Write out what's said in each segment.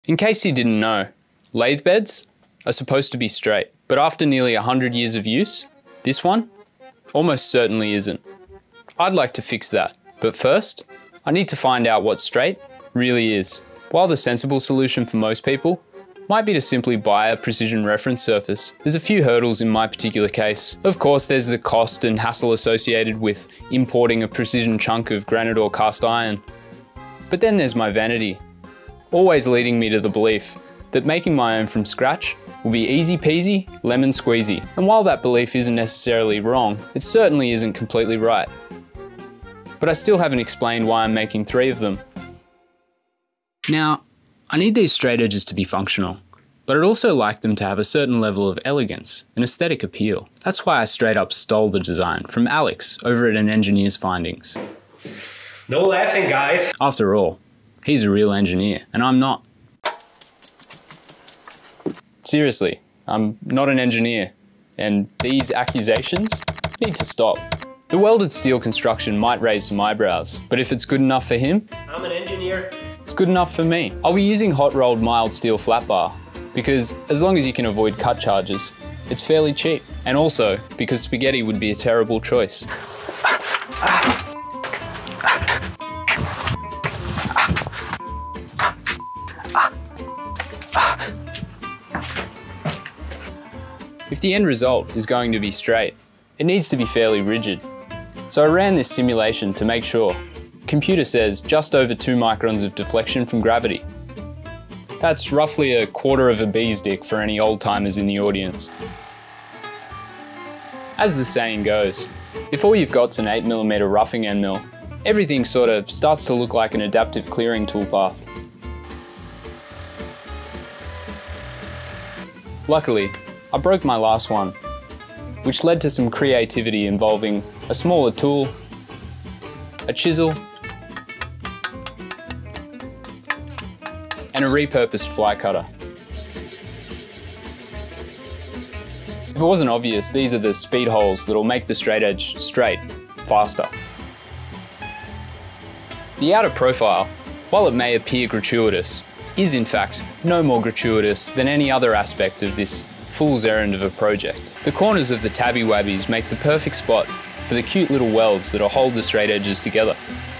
In case you didn't know, lathe beds are supposed to be straight, but after nearly 100 years of use, this one almost certainly isn't. I'd like to fix that, but first, I need to find out what straight really is. While the sensible solution for most people might be to simply buy a precision reference surface, there's a few hurdles in my particular case. Of course, there's the cost and hassle associated with importing a precision chunk of granite or cast iron. But then there's my vanity, always leading me to the belief that making my own from scratch will be easy peasy, lemon squeezy. And while that belief isn't necessarily wrong, it certainly isn't completely right. But I still haven't explained why I'm making 3 of them. Now, I need these straight edges to be functional, but I'd also like them to have a certain level of elegance and aesthetic appeal. That's why I straight up stole the design from Alex over at an Engineer's Findings. No laughing, guys. After all, he's a real engineer, and I'm not. Seriously, I'm not an engineer, and these accusations need to stop. The welded steel construction might raise some eyebrows, but if it's good enough for him, I'm an engineer. It's good enough for me. I'll be using hot rolled mild steel flat bar because as long as you can avoid cut charges, it's fairly cheap. And also because spaghetti would be a terrible choice. If the end result is going to be straight, it needs to be fairly rigid. So I ran this simulation to make sure. Computer says just over 2 microns of deflection from gravity. That's roughly a quarter of a bee's dick for any old timers in the audience. As the saying goes, if all you've got's an 8mm roughing end mill, everything sort of starts to look like an adaptive clearing toolpath. Luckily, I broke my last one, which led to some creativity involving a smaller tool, a chisel, and a repurposed fly cutter. If it wasn't obvious, these are the speed holes that'll make the straight edge straight faster. The outer profile, while it may appear gratuitous, is in fact no more gratuitous than any other aspect of this fool's errand of a project. The corners of the tabby wabbies make the perfect spot for the cute little welds that'll hold the straight edges together.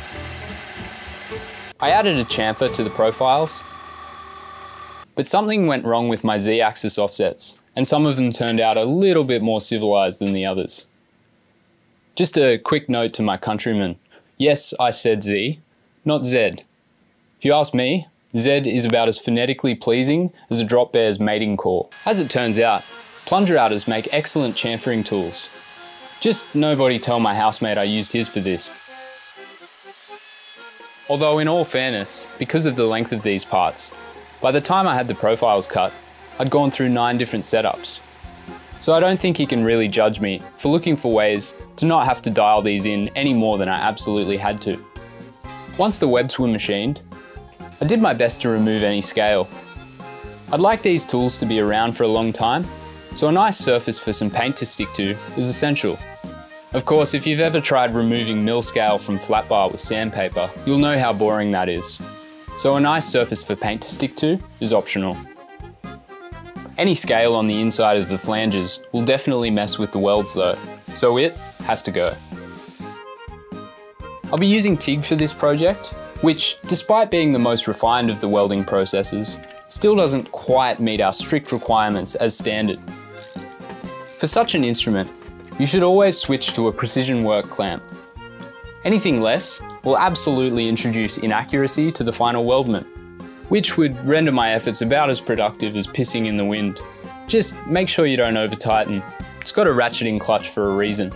I added a chamfer to the profiles, but something went wrong with my Z-axis offsets, and some of them turned out a little bit more civilized than the others. Just a quick note to my countrymen. Yes, I said Z, not Z. If you ask me, Z is about as phonetically pleasing as a drop bear's mating call. As it turns out, plunger outers make excellent chamfering tools. Just nobody tell my housemate I used his for this. Although in all fairness, because of the length of these parts, by the time I had the profiles cut, I'd gone through 9 different setups. So I don't think he can really judge me for looking for ways to not have to dial these in any more than I absolutely had to. Once the webs were machined, I did my best to remove any scale. I'd like these tools to be around for a long time, so a nice surface for some paint to stick to is essential. Of course, if you've ever tried removing mill scale from flat bar with sandpaper, you'll know how boring that is. So a nice surface for paint to stick to is optional. Any scale on the inside of the flanges will definitely mess with the welds though, so it has to go. I'll be using TIG for this project, which, despite being the most refined of the welding processes, still doesn't quite meet our strict requirements as standard. For such an instrument, you should always switch to a precision work clamp. Anything less will absolutely introduce inaccuracy to the final weldment, which would render my efforts about as productive as pissing in the wind. Just make sure you don't over tighten. It's got a ratcheting clutch for a reason.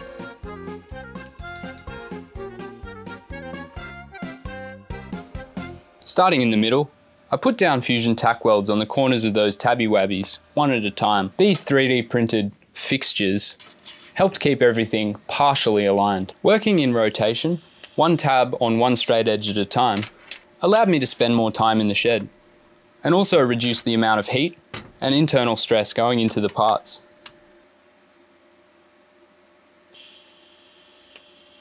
Starting in the middle, I put down fusion tack welds on the corners of those tabby wabbies, one at a time. These 3D printed fixtures helped keep everything partially aligned. Working in rotation, one tab on one straight edge at a time, allowed me to spend more time in the shed, and also reduce the amount of heat and internal stress going into the parts.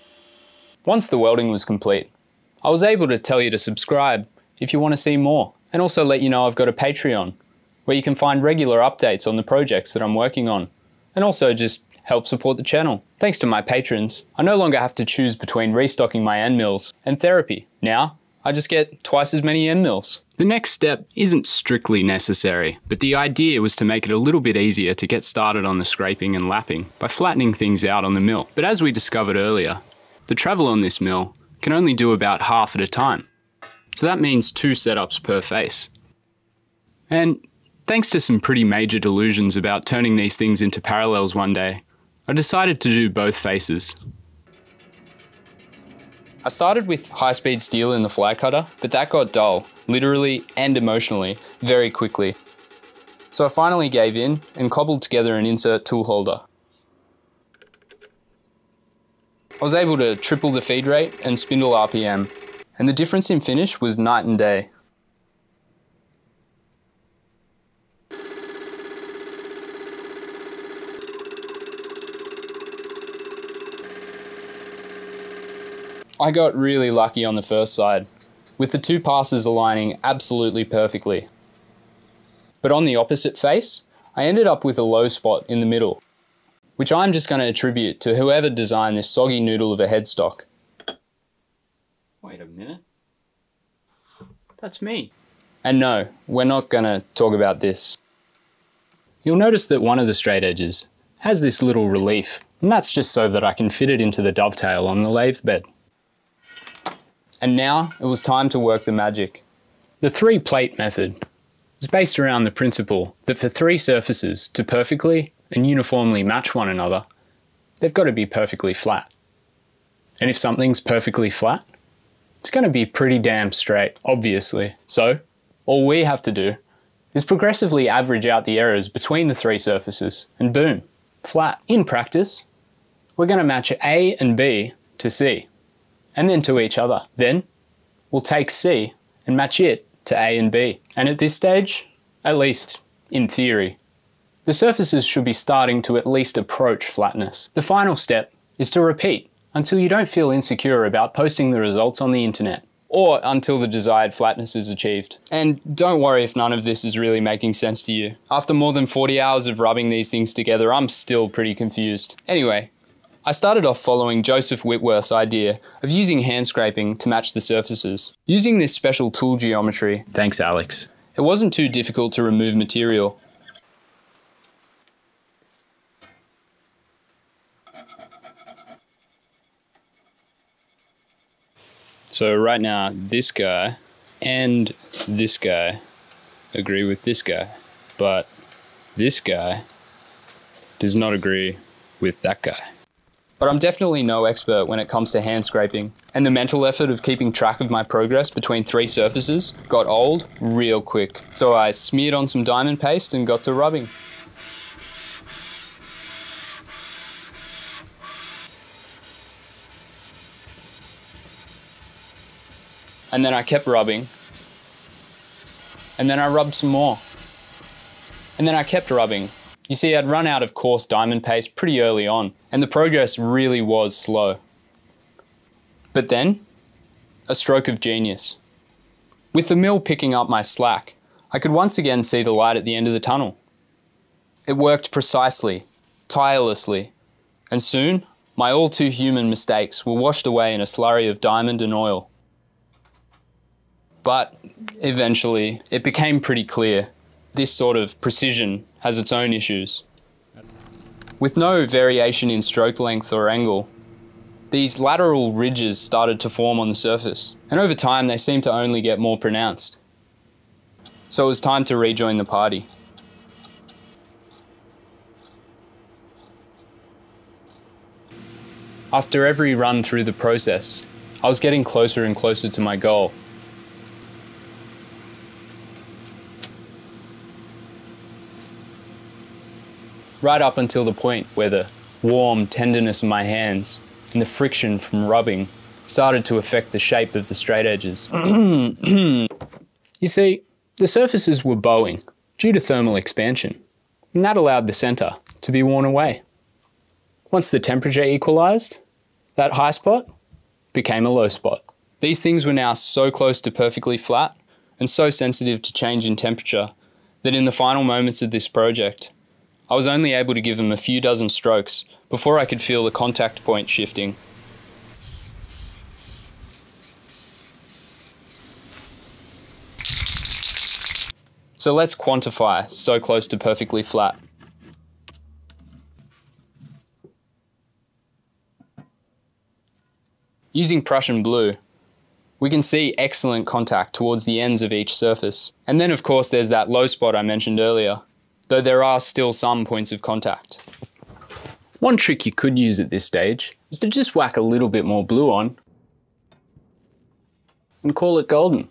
Once the welding was complete, I was able to tell you to subscribe if you want to see more, and also let you know I've got a Patreon, where you can find regular updates on the projects that I'm working on, and also just help support the channel. Thanks to my patrons, I no longer have to choose between restocking my end mills and therapy. Now, I just get twice as many end mills. The next step isn't strictly necessary, but the idea was to make it a little bit easier to get started on the scraping and lapping by flattening things out on the mill. But as we discovered earlier, the travel on this mill can only do about half at a time. So that means 2 setups per face. And thanks to some pretty major delusions about turning these things into parallels one day, I decided to do both faces. I started with high-speed steel in the fly cutter, but that got dull, literally and emotionally, very quickly. So I finally gave in and cobbled together an insert tool holder. I was able to triple the feed rate and spindle RPM, and the difference in finish was night and day. I got really lucky on the first side, with the 2 passes aligning absolutely perfectly. But on the opposite face, I ended up with a low spot in the middle, which I'm just going to attribute to whoever designed this soggy noodle of a headstock. Wait a minute. That's me. And no, we're not going to talk about this. You'll notice that one of the straight edges has this little relief, and that's just so that I can fit it into the dovetail on the lathe bed. And now it was time to work the magic. The 3-plate method is based around the principle that for 3 surfaces to perfectly and uniformly match one another, they've got to be perfectly flat. And if something's perfectly flat, it's going to be pretty damn straight, obviously. So all we have to do is progressively average out the errors between the 3 surfaces, and boom, flat. In practice, we're going to match A and B to C, and then to each other. Then we'll take C and match it to A and B. And at this stage, at least in theory, the surfaces should be starting to at least approach flatness. The final step is to repeat until you don't feel insecure about posting the results on the internet, or until the desired flatness is achieved. And don't worry if none of this is really making sense to you. After more than 40 hours of rubbing these things together, I'm still pretty confused. Anyway, I started off following Joseph Whitworth's idea of using hand scraping to match the surfaces. Using this special tool geometry, thanks Alex, it wasn't too difficult to remove material. So right now, this guy and this guy agree with this guy, but this guy does not agree with that guy. But I'm definitely no expert when it comes to hand scraping, and the mental effort of keeping track of my progress between 3 surfaces got old real quick. So I smeared on some diamond paste and got to rubbing. And then I kept rubbing, and then I rubbed some more, and then I kept rubbing. You see, I'd run out of coarse diamond paste pretty early on, and the progress really was slow. But then, a stroke of genius. With the mill picking up my slack, I could once again see the light at the end of the tunnel. It worked precisely, tirelessly, and soon, my all too human mistakes were washed away in a slurry of diamond and oil. But eventually, it became pretty clear this sort of precision has its own issues. With no variation in stroke length or angle, these lateral ridges started to form on the surface, and over time they seemed to only get more pronounced. So it was time to rejoin the party. After every run through the process, I was getting closer and closer to my goal. Right up until the point where the warm tenderness of my hands and the friction from rubbing started to affect the shape of the straight edges. You see, the surfaces were bowing due to thermal expansion, and that allowed the center to be worn away. Once the temperature equalized, that high spot became a low spot. These things were now so close to perfectly flat, and so sensitive to change in temperature that in the final moments of this project, I was only able to give them a few dozen strokes before I could feel the contact point shifting. So let's quantify so close to perfectly flat. Using Prussian blue, we can see excellent contact towards the ends of each surface. And then of course there's that low spot I mentioned earlier, though there are still some points of contact. One trick you could use at this stage is to just whack a little bit more blue on and call it golden.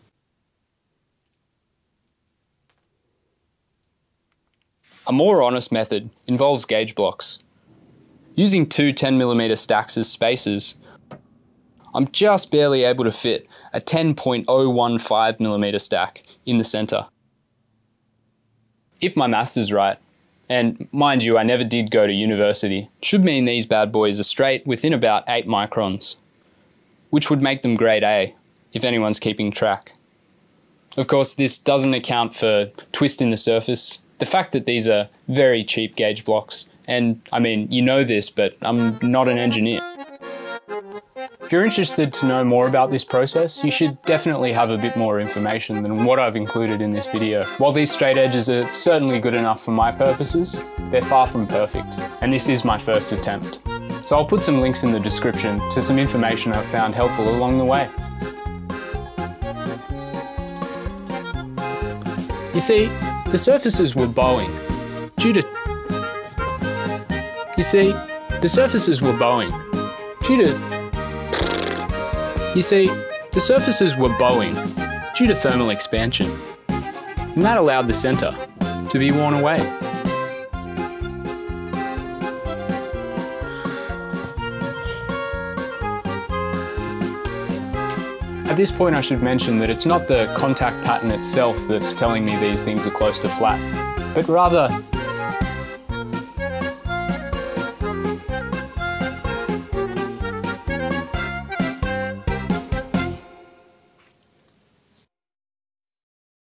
A more honest method involves gauge blocks. Using two 10mm stacks as spacers, I'm just barely able to fit a 10.015mm stack in the center. If my maths is right, and mind you, I never did go to university, it should mean these bad boys are straight within about 8 microns, which would make them grade A, if anyone's keeping track. Of course, this doesn't account for twist in the surface, the fact that these are very cheap gauge blocks, and I mean, you know this, but I'm not an engineer. If you're interested to know more about this process, you should definitely have a bit more information than what I've included in this video. While these straight edges are certainly good enough for my purposes, they're far from perfect, and this is my first attempt. So I'll put some links in the description to some information I've found helpful along the way. You see, the surfaces were bowing due to thermal expansion, and that allowed the center to be worn away. At this point I should mention that it's not the contact pattern itself that's telling me these things are close to flat, but rather